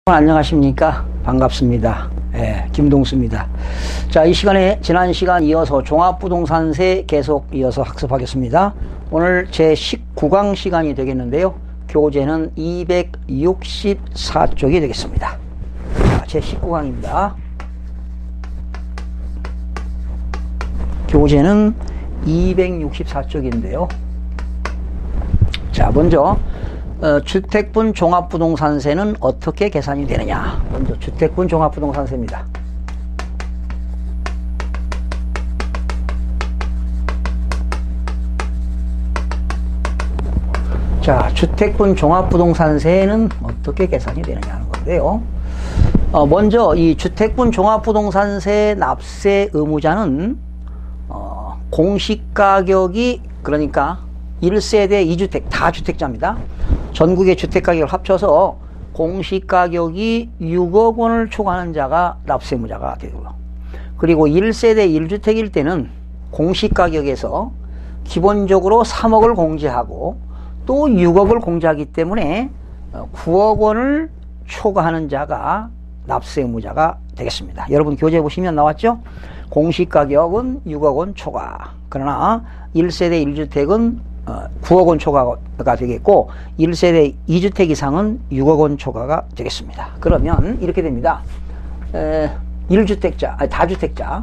안녕하십니까. 반갑습니다. 김동수입니다. 자, 이 시간에 지난 시간 이어서 종합부동산세 계속 이어서 학습하겠습니다. 오늘 제 19강 시간이 되겠는데요. 교재는 264쪽이 되겠습니다. 자, 제 19강입니다. 교재는 264쪽인데요. 자, 먼저 주택분 종합부동산세는 어떻게 계산이 되느냐. 먼저 주택분 종합부동산세입니다. 자, 주택분 종합부동산세는 어떻게 계산이 되느냐 하는 건데요. 먼저 이 주택분 종합부동산세 납세 의무자는 공시가격이, 그러니까 1세대 2주택 다주택자입니다. 전국의 주택가격을 합쳐서 공시가격이 6억 원을 초과하는 자가 납세의무자가 되고요. 그리고 1세대 1주택일 때는 공시가격에서 기본적으로 3억을 공제하고 또 6억을 공제하기 때문에 9억 원을 초과하는 자가 납세의무자가 되겠습니다. 여러분 교재 보시면 나왔죠? 공시가격은 6억 원 초과. 그러나 1세대 1주택은 9억 원 초과가 되겠고 1세대 2주택 이상은 6억 원 초과가 되겠습니다. 그러면 이렇게 됩니다. 1주택자, 아니 다주택자,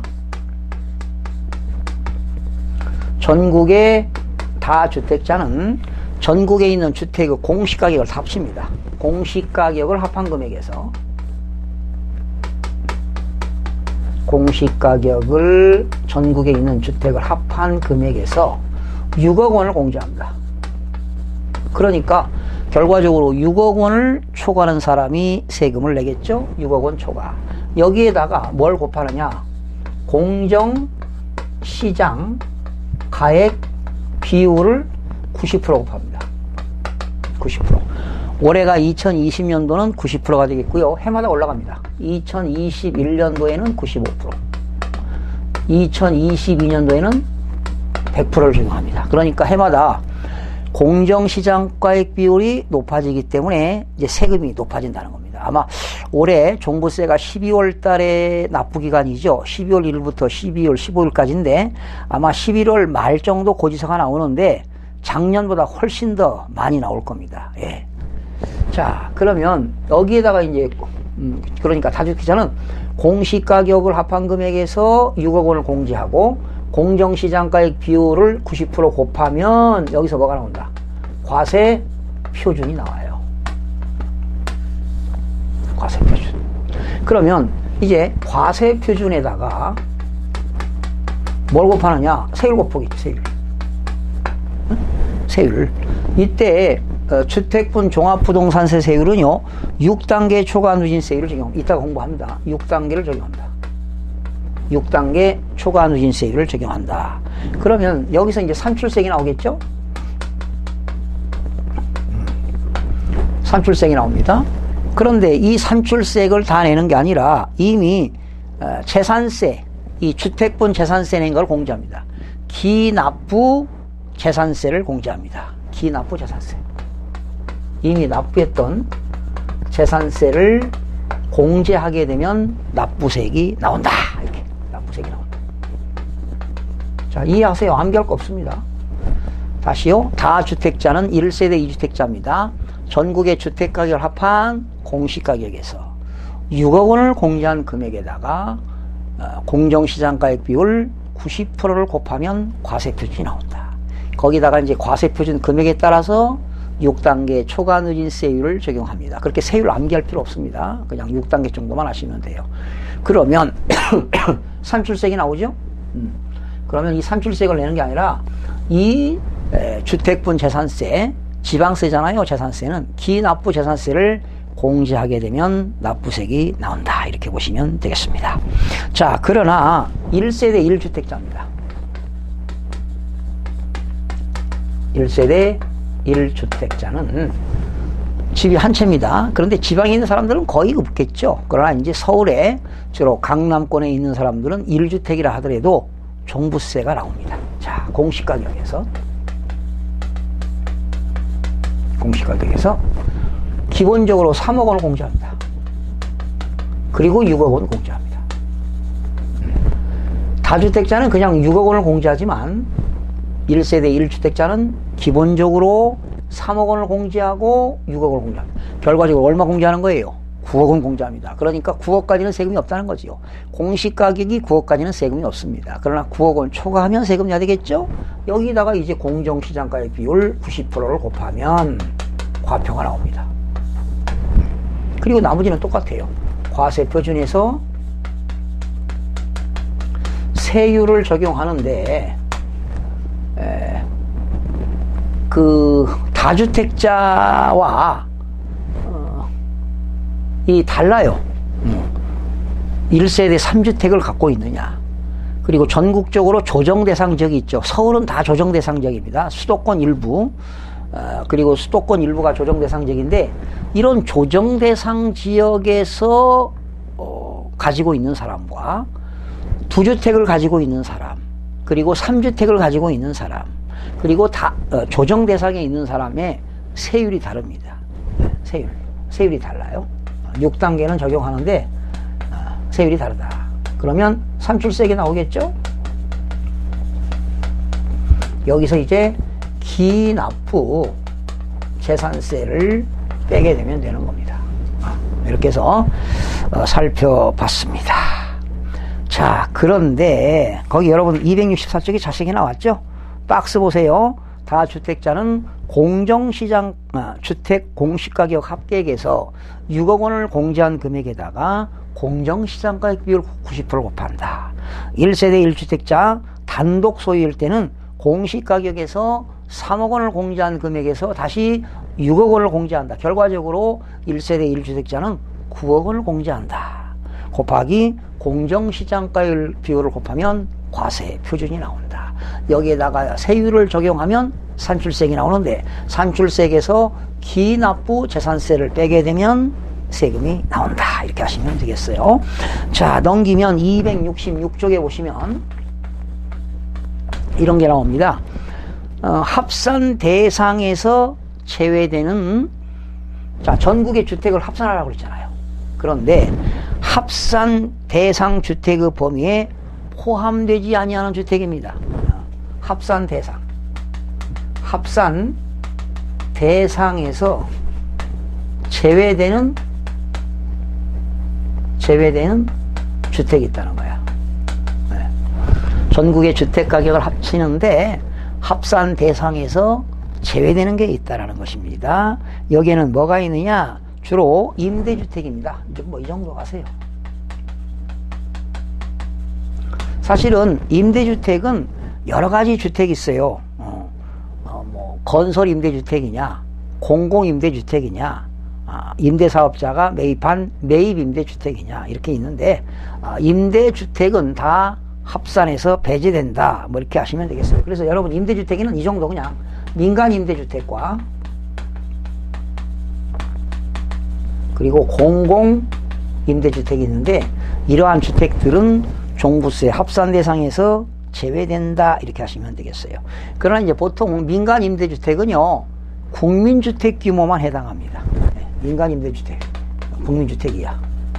전국의 다주택자는 전국에 있는 주택의 공시가격을 다 합칩니다. 공시가격을 합한 금액에서 공시가격을 전국에 있는 주택을 합한 금액에서 6억 원을 공제합니다. 그러니까 결과적으로 6억 원을 초과하는 사람이 세금을 내겠죠. 6억 원 초과. 여기에다가 뭘 곱하느냐. 공정시장 가액 비율을 90% 곱합니다. 90%. 올해가 2020년도는 90%가 되겠고요. 해마다 올라갑니다. 2021년도에는 95%, 2022년도에는 100%를 적용합니다. 그러니까 해마다 공정시장가액 비율이 높아지기 때문에 이제 세금이 높아진다는 겁니다. 아마 올해 종부세가 12월 달에 납부기간이죠. 12월 1일부터 12월 15일까지인데 아마 11월 말 정도 고지서가 나오는데 작년보다 훨씬 더 많이 나올 겁니다. 예. 자, 그러면 여기에다가 이제 그러니까 다주택자는 공시가격을 합한 금액에서 6억 원을 공제하고 공정시장가액 비율을 90% 곱하면 여기서 뭐가 나온다? 과세 표준이 나와요. 과세 표준. 그러면 이제 과세 표준에다가 뭘 곱하느냐? 세율 곱하겠지, 세율. 응? 세율. 이때 주택분 종합부동산세 세율은요 6단계 초과 누진세율을 적용합니다. 이따가 공부합니다. 6단계를 적용합니다. 6단계 초과 누진세율을 적용한다. 그러면 여기서 이제 산출세액이 나오겠죠? 산출세액이 나옵니다. 그런데 이 산출세액을 다 내는 게 아니라 이미 재산세, 이 주택분 재산세 낸 걸 공제합니다. 기납부 재산세를 공제합니다. 기납부 재산세. 이미 납부했던 재산세를 공제하게 되면 납부세액이 나온다. 이렇게 납부세액이 나온다. 자, 이해하세요. 암기할 거 없습니다. 다시요. 다주택자는 1세대 2주택자입니다. 전국의 주택가격을 합한 공시가격에서 6억 원을 공제한 금액에다가 공정시장가액 비율 90%를 곱하면 과세표준이 나온다. 거기다가 이제 과세표준 금액에 따라서 6단계 초과 누진세율을 적용합니다. 그렇게 세율 암기할 필요 없습니다. 그냥 6단계 정도만 하시면 돼요. 그러면 산출세액이 나오죠? 그러면 이 산출세액을 내는 게 아니라 이 주택분 재산세, 지방세잖아요. 재산세는 기납부 재산세를 공제하게 되면 납부세액이 나온다. 이렇게 보시면 되겠습니다. 자, 그러나 1세대 1주택자입니다. 1세대 1주택자는 집이 한 채입니다. 그런데 지방에 있는 사람들은 거의 없겠죠. 그러나 이제 서울에 주로 강남권에 있는 사람들은 1주택이라 하더라도 종부세가 나옵니다. 자, 공시가격에서 기본적으로 3억 원을 공제합니다. 그리고 6억 원 공제합니다. 다주택자는 그냥 6억 원을 공제하지만 1세대 1주택자는 기본적으로 3억 원을 공제하고 6억 원을 공제합니다. 결과적으로 얼마 공제하는 거예요? 9억 원 공제합니다. 그러니까 9억까지는 세금이 없다는 거지요. 공시가격이 9억까지는 세금이 없습니다. 그러나 9억 원 초과하면 세금 내야 되겠죠? 여기다가 이제 공정시장가액 비율 90%를 곱하면 과표가 나옵니다. 그리고 나머지는 똑같아요. 과세표준에서 세율을 적용하는데 그 다주택자와 이 달라요. 1세대 3주택을 갖고 있느냐, 그리고 전국적으로 조정대상 지역이 있죠. 서울은 다 조정대상 지역입니다. 수도권 일부, 그리고 수도권 일부가 조정대상 지역인데, 이런 조정대상 지역에서 가지고 있는 사람과 2주택을 가지고 있는 사람, 그리고 3주택을 가지고 있는 사람, 그리고 다 조정대상에 있는 사람의 세율이 다릅니다. 세율이 달라요. 6단계는 적용하는데 세율이 다르다. 그러면 산출세액이 나오겠죠? 여기서 이제 기납부 재산세를 빼게 되면 되는 겁니다. 이렇게 해서 살펴봤습니다. 자, 그런데 거기 여러분 264쪽에 자세히 나왔죠? 박스 보세요. 다주택자는 공정시장 주택 공시가격 합계액에서 6억 원을 공제한 금액에다가 공정시장가격 비율 90%를 곱한다. 1세대 1주택자 단독 소유일 때는 공시가격에서 3억 원을 공제한 금액에서 다시 6억 원을 공제한다. 결과적으로 1세대 1주택자는 9억 원을 공제한다. 곱하기 공정시장가율 비율을 곱하면 과세 표준이 나온다. 여기에다가 세율을 적용하면 산출세액이 나오는데, 산출세액에서 기납부 재산세를 빼게 되면 세금이 나온다. 이렇게 하시면 되겠어요. 자, 넘기면 266쪽에 보시면 이런 게 나옵니다. 합산 대상에서 제외되는, 자, 전국의 주택을 합산하라고 그랬잖아요. 그런데 합산 대상 주택의 범위에 포함되지 아니하는 주택입니다. 합산 대상에서 제외되는 주택이 있다는 거야. 네. 전국의 주택 가격을 합치는데 합산 대상에서 제외되는 게 있다라는 것입니다. 여기에는 뭐가 있느냐? 주로 임대주택입니다. 뭐 이 정도 가세요. 사실은 임대주택은 여러 가지 주택이 있어요. 뭐 건설 임대주택이냐, 공공 임대주택이냐, 임대사업자가 매입한 매입 임대주택이냐, 이렇게 있는데, 임대주택은 다 합산해서 배제된다. 뭐 이렇게 하시면 되겠어요. 그래서 여러분 임대주택에는 이 정도 그냥 민간 임대주택과 그리고 공공 임대주택이 있는데, 이러한 주택들은 종부세 합산 대상에서 제외된다. 이렇게 하시면 되겠어요. 그러나 이제 보통 민간 임대주택은요, 국민주택 규모만 해당합니다. 민간 임대주택, 국민주택이야.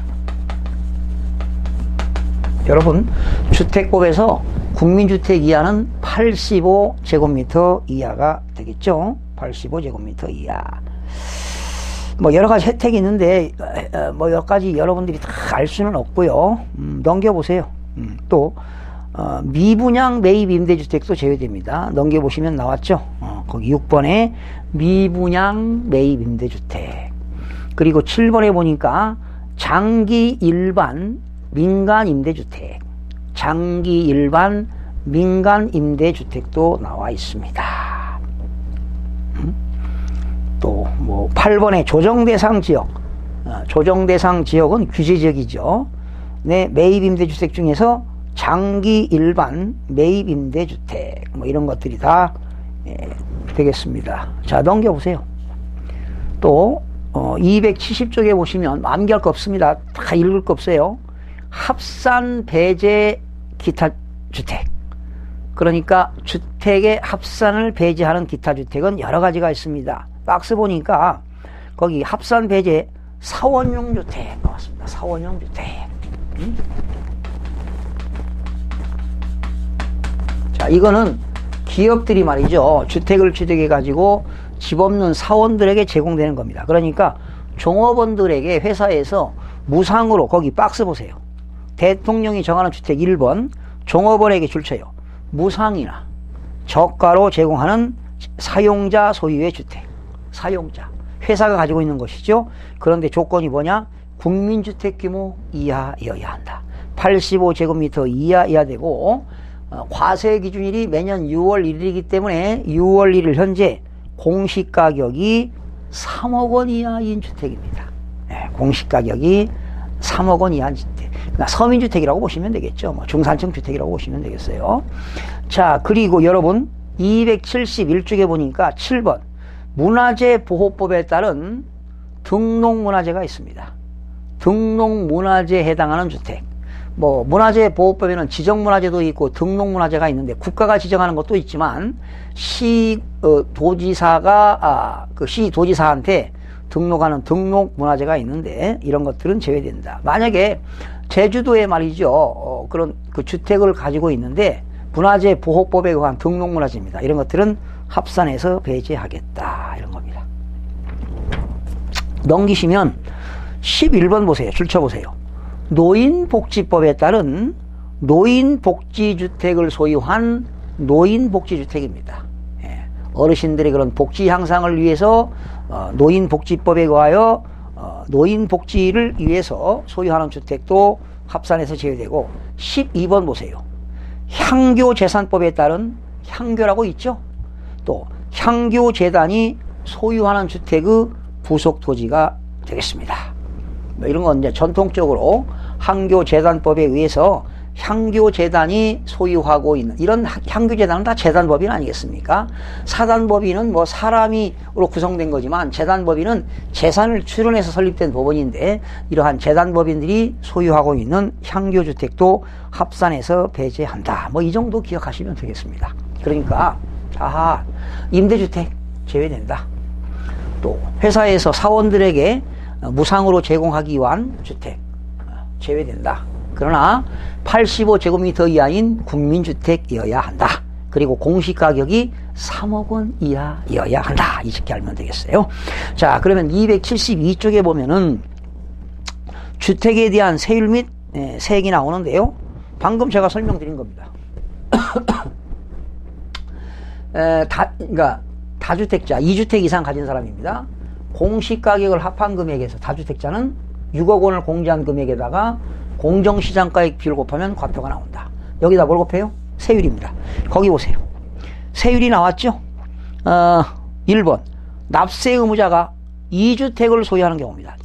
여러분, 주택법에서 국민주택 이하는 85제곱미터 이하가 되겠죠? 85제곱미터 이하. 뭐 여러 가지 혜택이 있는데 뭐 여러 가지 여러분들이 다 알 수는 없고요. 넘겨보세요. 또 미분양 매입 임대주택도 제외됩니다. 넘겨보시면 나왔죠. 거기 6번에 미분양 매입 임대주택, 그리고 7번에 보니까 장기 일반 민간 임대주택, 장기 일반 민간 임대주택도 나와 있습니다. 또 뭐 8번에 조정대상 지역, 조정대상 지역은 규제지역이죠. 네, 매입 임대주택 중에서 장기 일반 매입 임대주택, 뭐 이런 것들이 다 되겠습니다. 자, 넘겨보세요. 또 270쪽에 보시면 암기할 거 없습니다. 다 읽을 거 없어요. 합산 배제 기타 주택, 그러니까 주택의 합산을 배제하는 기타 주택은 여러 가지가 있습니다. 박스 보니까 거기 합산 배제 사원용 주택 나왔습니다. 사원용 주택. 자, 이거는 기업들이 말이죠. 주택을 취득해 가지고 집 없는 사원들에게 제공되는 겁니다. 그러니까 종업원들에게 회사에서 무상으로, 거기 박스 보세요. 대통령이 정하는 주택 1번, 종업원에게 줄쳐요. 무상이나 저가로 제공하는 사용자 소유의 주택. 사용자. 회사가 가지고 있는 것이죠. 그런데 조건이 뭐냐? 국민주택 규모 이하여야 한다. 85제곱미터 이하여야 되고, 과세 기준일이 매년 6월 1일이기 때문에 6월 1일 현재 공시가격이 3억 원 이하인 주택입니다. 네, 공시가격이 3억 원 이하인 주택. 그러니까 서민주택이라고 보시면 되겠죠. 뭐 중산층 주택이라고 보시면 되겠어요. 자, 그리고 여러분 271쪽에 보니까 7번 문화재 보호법에 따른 등록문화재가 있습니다. 등록문화재에 해당하는 주택. 뭐 문화재 보호법에는 지정문화재도 있고 등록문화재가 있는데 국가가 지정하는 것도 있지만 도지사가 그 시도지사한테 등록하는 등록문화재가 있는데 이런 것들은 제외된다. 만약에 제주도에 말이죠. 그런 그 주택을 가지고 있는데 문화재 보호법에 의한 등록문화재입니다. 이런 것들은 합산해서 배제하겠다. 이런 겁니다. 넘기시면 11번 보세요. 줄쳐보세요. 노인복지법에 따른 노인복지주택을 소유한 노인복지주택입니다. 예. 어르신들의 그런 복지 향상을 위해서 노인복지법에 의하여 노인복지를 위해서 소유하는 주택도 합산해서 제외되고 12번 보세요. 향교재산법에 따른 향교라고 있죠. 또 향교재단이 소유하는 주택의 부속토지가 되겠습니다. 뭐 이런 건 이제 전통적으로 향교재단법에 의해서 향교재단이 소유하고 있는 이런 향교재단은 다 재단법인 아니겠습니까? 사단법인은 뭐 사람으로 구성된 거지만 재단법인은 재산을 출연해서 설립된 법원인데 이러한 재단법인들이 소유하고 있는 향교주택도 합산해서 배제한다. 뭐 이 정도 기억하시면 되겠습니다. 그러니까 임대주택 제외된다. 또 회사에서 사원들에게 무상으로 제공하기 위한 주택 제외된다. 그러나 85제곱미터 이하인 국민주택이어야 한다. 그리고 공시가격이 3억 원 이하여야 한다. 이렇게 알면 되겠어요. 자, 그러면 272쪽에 보면은 주택에 대한 세율 및 세액이 나오는데요. 방금 제가 설명드린 겁니다. 그러니까 다주택자 2주택 이상 가진 사람입니다. 공시가격을 합한 금액에서 다주택자는 6억 원을 공제한 금액에다가 공정시장가액 비율 곱하면 과표가 나온다. 여기다 뭘 곱해요? 세율입니다. 거기 보세요. 세율이 나왔죠? 1번 납세 의무자가 2주택을 소유하는 경우입니다.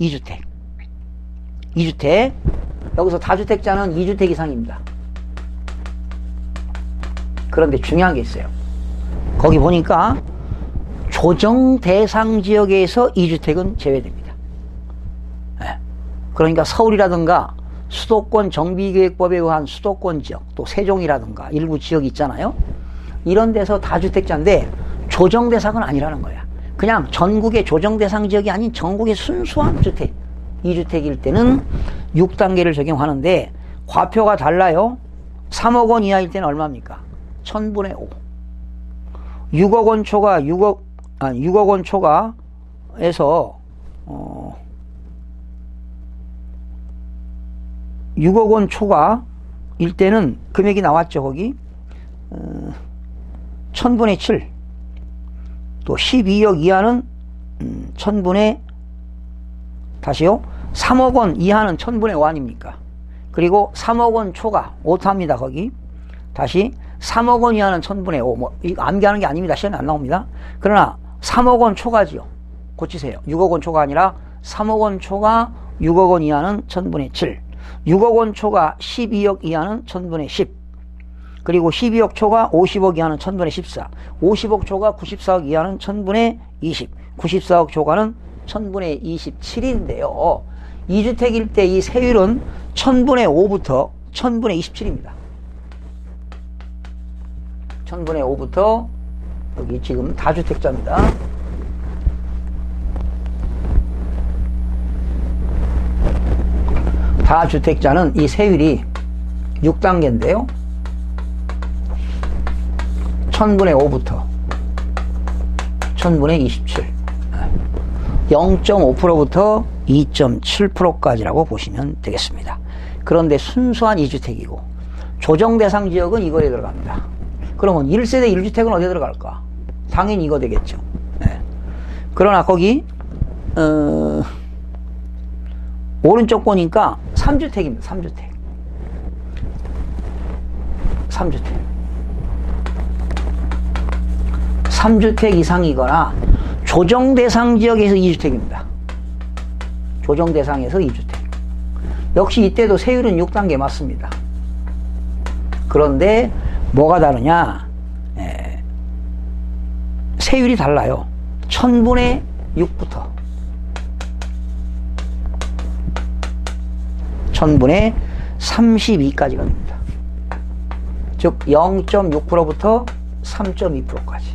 2주택. 여기서 다주택자는 2주택 이상입니다. 그런데 중요한 게 있어요. 거기 보니까 조정 대상 지역에서 2주택은 제외됩니다. 네. 그러니까 서울이라든가 수도권 정비계획법에 의한 수도권 지역, 또 세종이라든가 일부 지역이 있잖아요. 이런 데서 다주택자인데 조정 대상은 아니라는 거야. 그냥 전국의 조정 대상 지역이 아닌 전국의 순수한 주택. 2주택일 때는 6단계를 적용하는데 과표가 달라요. 3억 원 이하일 때는 얼마입니까? 1000분의 5. 6억 원 초과에서 6억 원 초과일 때는 금액이 나왔죠. 거기 1000분의 7. 또 12억 이하는 1000분의 다시요. 3억 원 이하는 1000분의 5 아닙니까? 그리고 3억 원 초과 오타입니다. 거기 다시 3억 원 이하는 1000분의 5. 뭐 이거 암기하는 게 아닙니다. 시험에 안 나옵니다. 그러나 3억 원 초과지요. 고치세요. 6억 원 초과 아니라 3억 원 초과 6억 원 이하는 1000분의 7. 6억 원 초과 12억 이하는 1000분의 10. 그리고 12억 초과 50억 이하는 1000분의 14. 50억 초과 94억 이하는 1000분의 20. 94억 초과는 1000분의 27인데요. 2주택일 때 이 세율은 1000분의 5부터 1000분의 27입니다. 1000분의 5부터 여기 지금 다주택자입니다. 다주택자는 이 세율이 6단계인데요. 1000분의 5부터 1000분의 27. 0.5%부터 2.7%까지라고 보시면 되겠습니다. 그런데 순수한 2주택이고 조정 대상 지역은 이거에 들어갑니다. 그러면 1세대 1주택은 어디에 들어갈까? 당연히 이거 되겠죠. 네. 그러나 거기 오른쪽 보니까 3주택입니다. 3주택 이상이거나 조정 대상 지역에서 2주택입니다. 조정 대상에서 2주택. 역시 이때도 세율은 6단계 맞습니다. 그런데 뭐가 다르냐? 세율이 달라요. 1000분의 6부터 1000분의 32까지가 됩니다. 즉 0.6%부터 3.2%까지.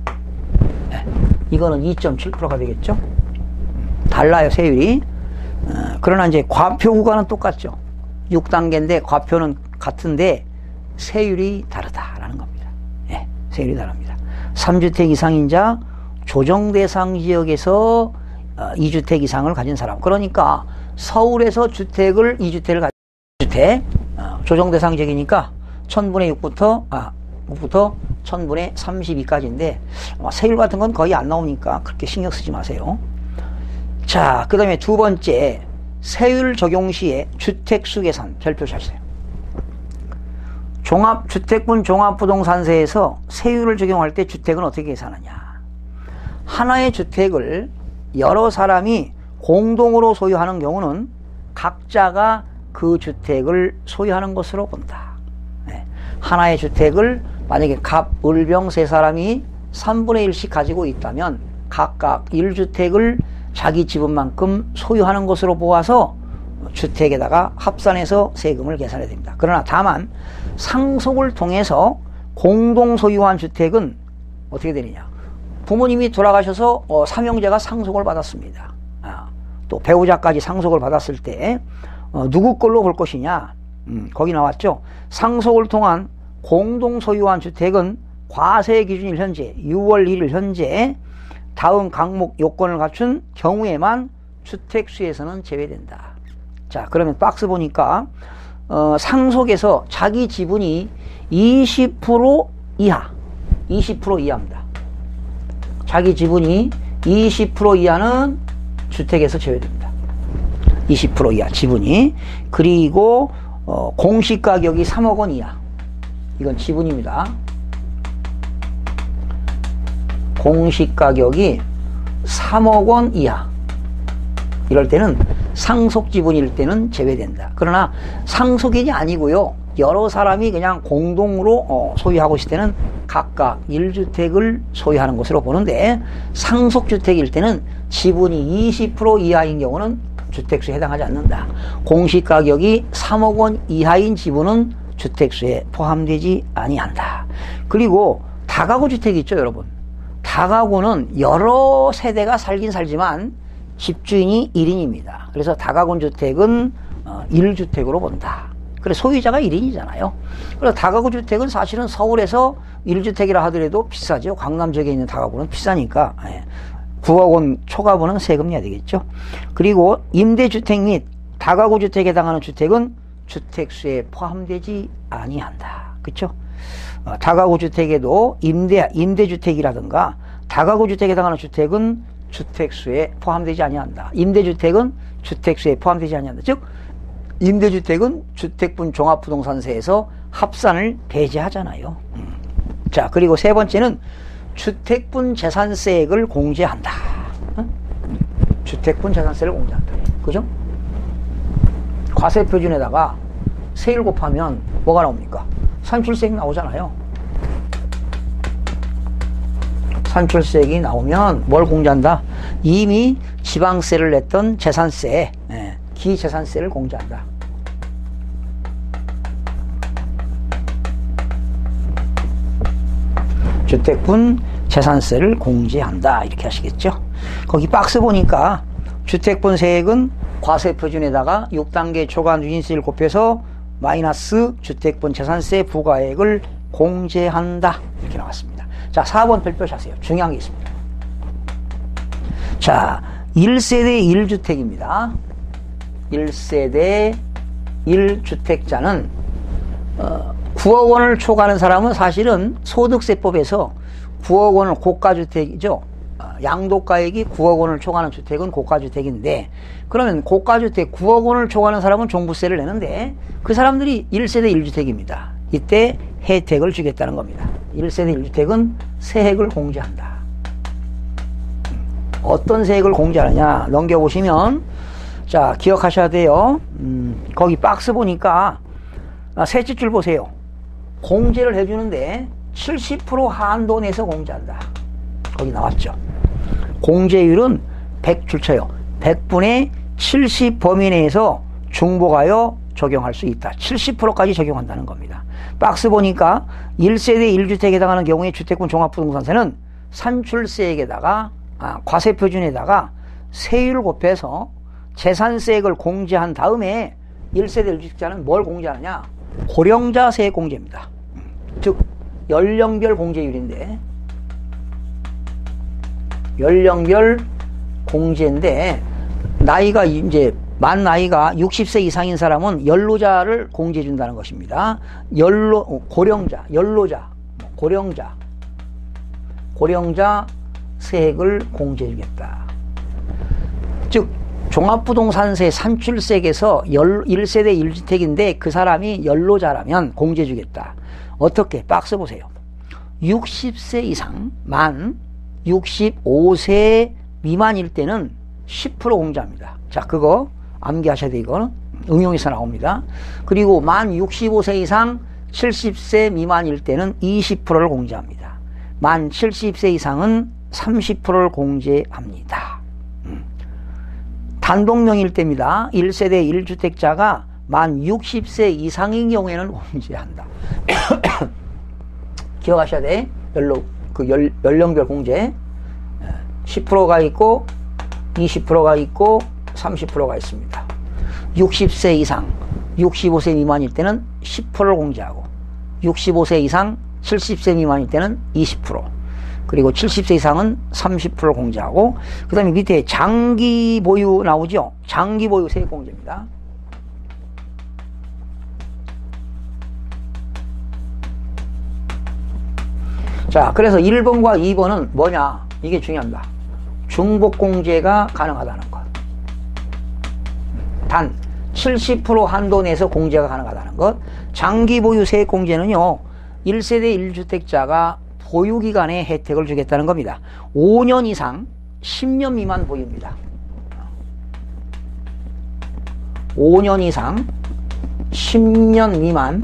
이거는 2.7%가 되겠죠. 달라요, 세율이. 그러나 이제 과표 구간은 똑같죠. 6단계인데 과표는 같은데 세율이 다르다라는 겁니다. 예, 세율이 다릅니다. 3주택 이상인자 조정 대상 지역에서 2주택 이상을 가진 사람. 그러니까 서울에서 주택을 2주택을 가진 주택 조정 대상 지역이니까 1000분의 6부터 1000분의 32까지인데 세율 같은 건 거의 안 나오니까 그렇게 신경 쓰지 마세요. 자, 그 다음에 두 번째, 세율 적용 시에 주택수 계산 별표 하세요. 주택분 종합부동산세에서 세율을 적용할 때 주택은 어떻게 계산하냐? 하나의 주택을 여러 사람이 공동으로 소유하는 경우는 각자가 그 주택을 소유하는 것으로 본다. 하나의 주택을 만약에 갑, 을, 병 세 사람이 3분의 1씩 가지고 있다면 각각 1주택을 자기 지분만큼 소유하는 것으로 보아서 주택에다가 합산해서 세금을 계산해야 됩니다. 그러나 다만 상속을 통해서 공동 소유한 주택은 어떻게 되느냐? 부모님이 돌아가셔서 삼형제가 상속을 받았습니다. 또 배우자까지 상속을 받았을 때 누구 걸로 볼 것이냐? 거기 나왔죠. 상속을 통한 공동 소유한 주택은 과세 기준일 현재 6월 1일 현재 다음 항목 요건을 갖춘 경우에만 주택수에서는 제외된다. 자, 그러면 박스 보니까 상속에서 자기 지분이 20% 이하, 20% 이하입니다. 자기 지분이 20% 이하는 주택에서 제외됩니다. 20% 이하 지분이. 그리고 공시가격이 3억 원 이하. 이건 지분입니다. 공시가격이 3억 원 이하. 이럴 때는 상속지분일 때는 제외된다. 그러나 상속인이 아니고요. 여러 사람이 그냥 공동으로 소유하고 있을 때는 각각 1주택을 소유하는 것으로 보는데 상속주택일 때는 지분이 20% 이하인 경우는 주택수에 해당하지 않는다. 공시가격이 3억 원 이하인 지분은 주택수에 포함되지 아니한다. 그리고 다가구 주택이 있죠, 여러분. 다가구는 여러 세대가 살긴 살지만 집주인이 1인입니다. 그래서 다가구 주택은 1주택으로 본다. 그래서 소유자가 1인이잖아요. 그래서 다가구 주택은 사실은 서울에서 1주택이라 하더라도 비싸죠. 강남 지역에 있는 다가구는 비싸니까 9억 원 초과분은 세금 내야 되겠죠. 그리고 임대주택 및 다가구 주택에 해당하는 주택은 주택수에 포함되지 아니한다. 그렇죠? 다가구 주택에도 임대주택이라든가 다가구 주택에 해당하는 주택은 주택수에 포함되지 아니한다. 임대주택은 주택수에 포함되지 아니한다. 즉 임대주택은 주택분 종합부동산세에서 합산을 배제하잖아요. 자, 그리고 세 번째는 주택분 재산세액을 공제한다. 주택분 재산세를 공제한다. 그죠? 과세표준에다가 세율 곱하면 뭐가 나옵니까? 산출세액 나오잖아요. 산출세액이 나오면 뭘 공제한다? 이미 지방세를 냈던 재산세, 기재산세를 공제한다. 주택분 재산세를 공제한다. 이렇게 하시겠죠? 거기 박스 보니까 주택분 세액은 과세표준에다가 6단계 초과 누진세를 곱해서 마이너스 주택분 재산세 부과액을 공제한다. 이렇게 나왔습니다. 자, 4번 별표 자세요. 중요한 게 있습니다. 자, 1세대 1주택입니다. 1세대 1주택자는 9억 원을 초과하는 사람은 사실은 소득세법에서 9억 원을 고가주택이죠. 양도가액이 9억 원을 초과하는 주택은 고가주택인데, 그러면 고가주택 9억 원을 초과하는 사람은 종부세를 내는데 그 사람들이 1세대 1주택입니다. 이때 혜택을 주겠다는 겁니다. 1세대 1주택은 세액을 공제한다. 어떤 세액을 공제하느냐 넘겨보시면, 자, 기억하셔야 돼요. 거기 박스 보니까 셋째 줄 보세요. 공제를 해주는데 70% 한도 내에서 공제한다. 거기 나왔죠. 공제율은 100줄 쳐요. 100분의 70 범위 내에서 중복하여 적용할 수 있다. 70%까지 적용한다는 겁니다. 박스 보니까 1세대 1주택에 해당하는 경우에 주택분 종합부동산세는 산출세액에다가 과세표준에다가 세율을 곱해서 재산세액을 공제한 다음에 1세대 1주택자는 뭘 공제하느냐? 고령자 세액 공제입니다. 즉 연령별 공제율인데, 연령별 공제인데, 나이가 이제 만 나이가 60세 이상인 사람은 연로자를 공제해 준다는 것입니다. 고령자, 연로자, 고령자 세액을 공제해 주겠다. 즉 종합부동산세 산출세액에서 1세대 1주택인데 그 사람이 연로자라면 공제해 주겠다. 어떻게? 박스 보세요. 60세 이상, 만 65세 미만일 때는 10% 공제합니다. 자, 그거 암기하셔야 돼. 이거는 응용에서 나옵니다. 그리고 만 65세 이상 70세 미만일 때는 20%를 공제합니다. 만 70세 이상은 30%를 공제합니다. 단독명일 때입니다. 1세대 1주택자가 만 60세 이상인 경우에는 공제한다. 기억하셔야 돼. 연령별 공제 10%가 있고 20%가 있고 30%가 있습니다. 60세 이상 65세 미만일 때는 10%를 공제하고, 65세 이상 70세 미만일 때는 20%, 그리고 70세 이상은 30%를 공제하고, 그 다음에 밑에 장기 보유 나오죠. 장기 보유 세액 공제입니다. 자, 그래서 1번과 2번은 뭐냐? 이게 중요합니다. 중복공제가 가능하다는 것. 단 70% 한도 내에서 공제가 가능하다는 것. 장기 보유 세액 공제는요, 1세대 1주택자가 보유기간에 혜택을 주겠다는 겁니다. 5년 이상 10년 미만 보유입니다. 5년 이상 10년 미만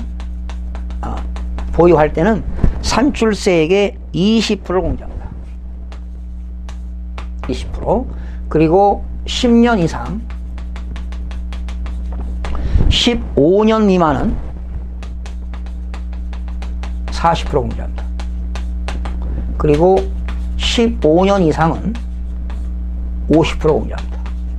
보유할 때는 산출세액의 20%를 공제합니다. 20%. 그리고 10년 이상 15년 미만은 40% 공제합니다. 그리고 15년 이상은 50% 공제합니다.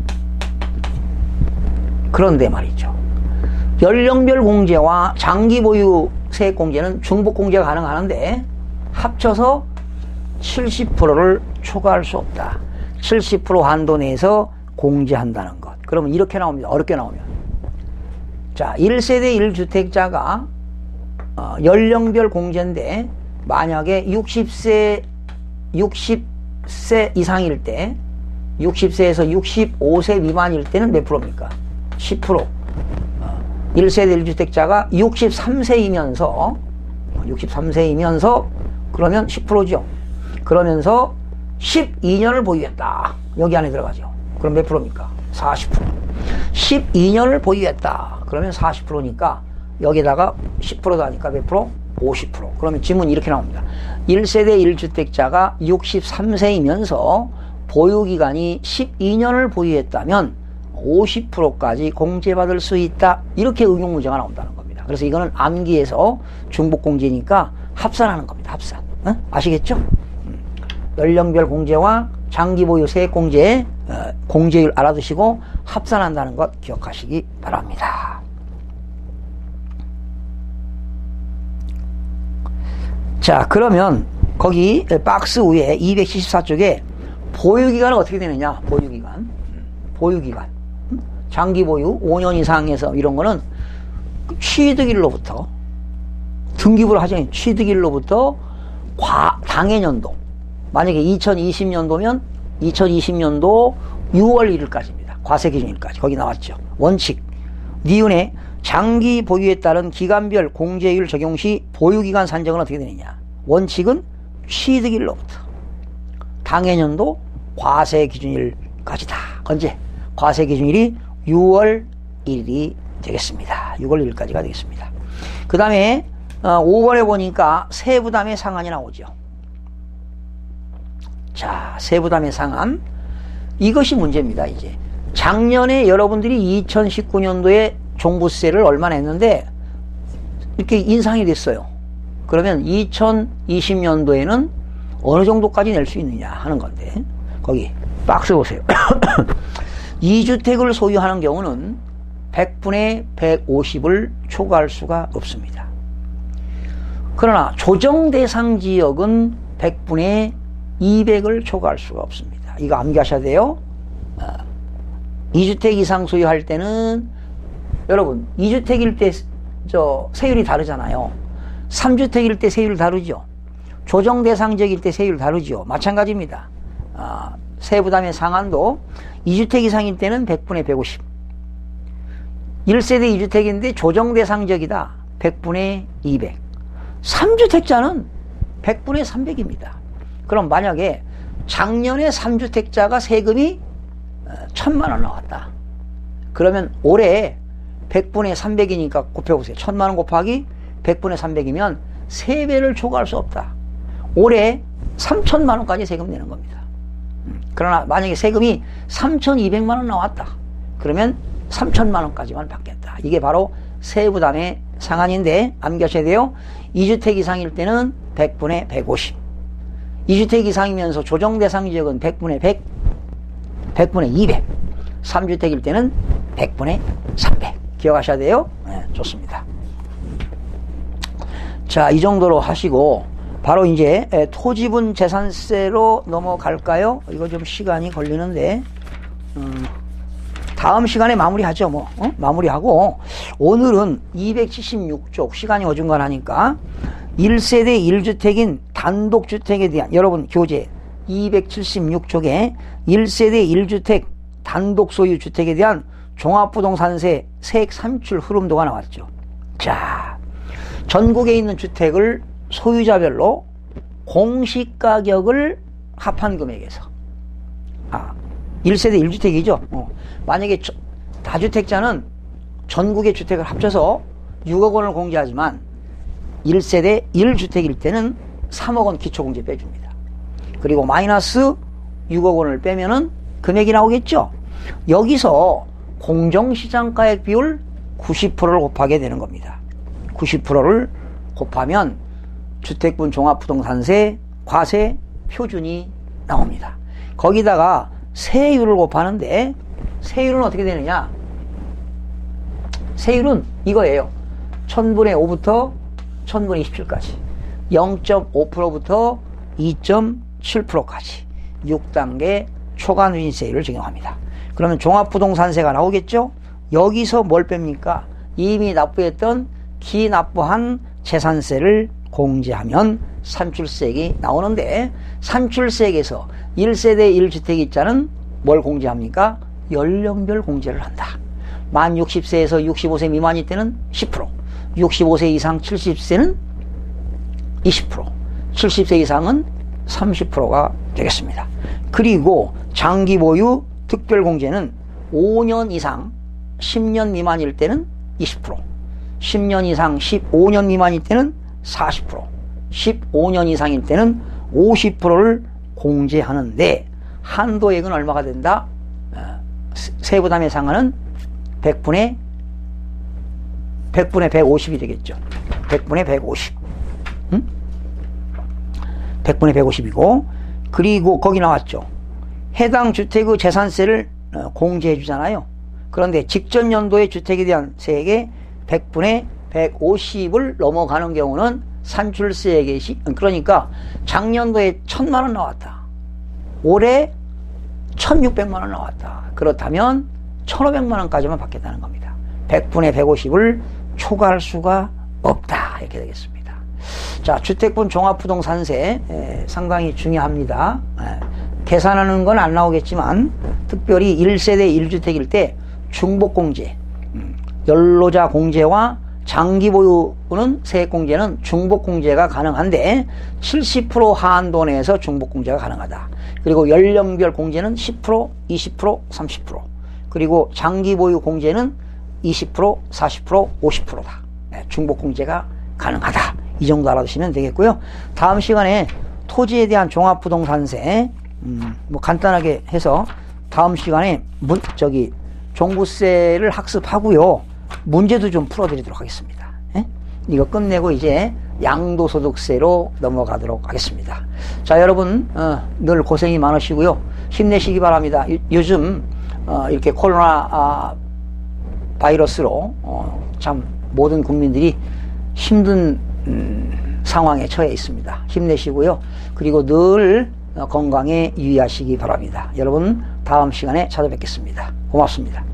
그런데 말이죠, 연령별 공제와 장기 보유 세액 공제는 중복 공제가 가능하는데 합쳐서 70%를 초과할 수 없다. 70% 한도 내에서 공제한다는 것. 그러면 이렇게 나옵니다. 어렵게 나오면. 자, 1세대 1주택자가 연령별 공제인데, 만약에 60세 이상일 때, 60세에서 65세 미만일 때는 몇 프로입니까? 10%. 1세대 1주택자가 63세이면서 그러면 10%죠. 그러면서 12년을 보유했다. 여기 안에 들어가죠. 그럼 몇 프로입니까? 40%. 12년을 보유했다. 그러면 40%니까 여기다가 10%도 하니까 몇 프로? 50%. 그러면 질문이 이렇게 나옵니다. 1세대 1주택자가 63세이면서 보유기간이 12년을 보유했다면 50%까지 공제받을 수 있다. 이렇게 응용 문제가 나온다는 겁니다. 그래서 이거는 암기에서 중복공제니까 합산하는 겁니다. 합산. 아시겠죠? 연령별 공제와 장기보유 세액공제 공제율 알아두시고, 합산한다는 것 기억하시기 바랍니다. 자, 그러면 거기 박스 위에 274쪽에 보유기간은 어떻게 되느냐? 보유기간. 장기 보유 5년 이상에서 이런 거는 취득일로부터 등기부를 하자니 취득일로부터 당해년도, 만약에 2020년도면 2020년도 6월 1일까지입니다. 과세기준일까지. 거기 나왔죠. 원칙. 니은의 장기 보유에 따른 기간별 공제율 적용 시 보유기간 산정은 어떻게 되느냐? 원칙은 취득일로부터 당해년도 과세기준일까지다. 언제? 과세기준일이 6월 1일이 되겠습니다. 6월 1일까지가 되겠습니다. 그 다음에 5번에 보니까 세부담의 상한이 나오죠. 자, 세부담의 상한. 이것이 문제입니다. 이제 작년에 여러분들이 2019년도에 종부세를 얼마 냈는데 이렇게 인상이 됐어요. 그러면 2020년도에는 어느 정도까지 낼 수 있느냐 하는 건데, 거기 박스 보세요. 2주택을 소유하는 경우는 100분의 150을 초과할 수가 없습니다. 그러나 조정 대상 지역은 100분의 200을 초과할 수가 없습니다. 이거 암기하셔야 돼요. 2주택 이상 소유할 때는 여러분 2주택일 때 세율이 다르잖아요. 3주택일 때 세율 다르죠. 조정 대상 지역일 때 세율 다르죠. 마찬가지입니다. 세부담의 상한도 2주택 이상일 때는 100분의 150. 1세대 2주택인데 조정 대상 지역이다. 100분의 200. 3주택자는 100분의 300입니다. 그럼 만약에 작년에 3주택자가 세금이 1000만 원 나왔다. 그러면 올해 100분의 300이니까 곱해보세요. 1000만 원 곱하기 100분의 300이면 3배를 초과할 수 없다. 올해 3000만 원까지 세금 내는 겁니다. 그러나 만약에 세금이 3200만 원 나왔다. 그러면 3000만 원까지만 받겠다. 이게 바로 세부담의 상한인데 암기하셔야 돼요. 2주택 이상일 때는 100분의 150. 2주택 이상이면서 조정 대상 지역은 100분의 100, 100분의 200. 3주택일 때는 100분의 300. 기억하셔야 돼요. 네, 좋습니다. 자, 이 정도로 하시고 바로 이제 토지분 재산세로 넘어갈까요? 이거 좀 시간이 걸리는데 다음 시간에 마무리하죠. 마무리하고 오늘은 276쪽 시간이 어중간하니까 1세대 1주택인 단독주택에 대한 여러분 교재 276쪽에 1세대 1주택 단독소유주택에 대한 종합부동산세 세액 산출 흐름도가 나왔죠. 자, 전국에 있는 주택을 소유자별로 공시가격을 합한 금액에서 1세대 1주택이죠. 만약에 다주택자는 전국의 주택을 합쳐서 6억 원을 공제하지만 1세대 1주택일 때는 3억 원 기초공제 빼줍니다. 그리고 마이너스 6억 원을 빼면은 금액이 나오겠죠. 여기서 공정시장가액 비율 90%를 곱하게 되는 겁니다. 90%를 곱하면 주택분 종합부동산세 과세 표준이 나옵니다. 거기다가 세율을 곱하는데 세율은 어떻게 되느냐? 세율은 이거예요. 1000분의 5부터 1000분의 27까지 0.5%부터 2.7%까지 6단계 초과누진세율을 적용합니다. 그러면 종합부동산세가 나오겠죠? 여기서 뭘 뺍니까? 이미 납부했던 기납부한 재산세를 공제하면 산출세액이 나오는데 산출세액에서 1세대 1주택자는 뭘 공제합니까? 연령별 공제를 한다. 만 60세에서 65세 미만일 때는 10%, 65세 이상 70세는 20%, 70세 이상은 30%가 되겠습니다. 그리고 장기 보유 특별공제는 5년 이상 10년 미만일 때는 20%, 10년 이상 15년 미만일 때는 40%, 15년 이상일 때는 50%를 공제하는데 한도액은 얼마가 된다? 세부담의 상한은 100분의 150이 되겠죠. 100분의 150. 100분의 150이고, 그리고 거기 나왔죠. 해당 주택의 재산세를 공제해 주잖아요. 그런데 직전 연도의 주택에 대한 세액의 100분의 150을 넘어가는 경우는 산출세액의 그러니까 작년도에 1,000만 원 나왔다. 올해 1,600만 원 나왔다. 그렇다면 1,500만 원까지만 받겠다는 겁니다. 100분의 150을 초과할 수가 없다. 이렇게 되겠습니다. 자, 주택분 종합부동산세 상당히 중요합니다. 계산하는 건 안 나오겠지만 특별히 1세대 1주택일 때 중복공제, 연로자 공제와 장기보유는 세액공제는 중복공제가 가능한데 70% 한도 내에서 중복공제가 가능하다. 그리고 연령별 공제는 10%, 20%, 30%. 그리고 장기보유 공제는 20%, 40%, 50%다. 중복공제가 가능하다. 이 정도 알아두시면 되겠고요. 다음 시간에 토지에 대한 종합부동산세 뭐 간단하게 해서 다음 시간에 종부세를 학습하고요. 문제도 좀 풀어드리도록 하겠습니다. 이거 끝내고 이제 양도소득세로 넘어가도록 하겠습니다. 자, 여러분 늘 고생이 많으시고요. 힘내시기 바랍니다. 요즘 이렇게 코로나 바이러스로 참 모든 국민들이 힘든 상황에 처해 있습니다. 힘내시고요. 그리고 늘 건강에 유의하시기 바랍니다. 여러분 다음 시간에 찾아뵙겠습니다. 고맙습니다.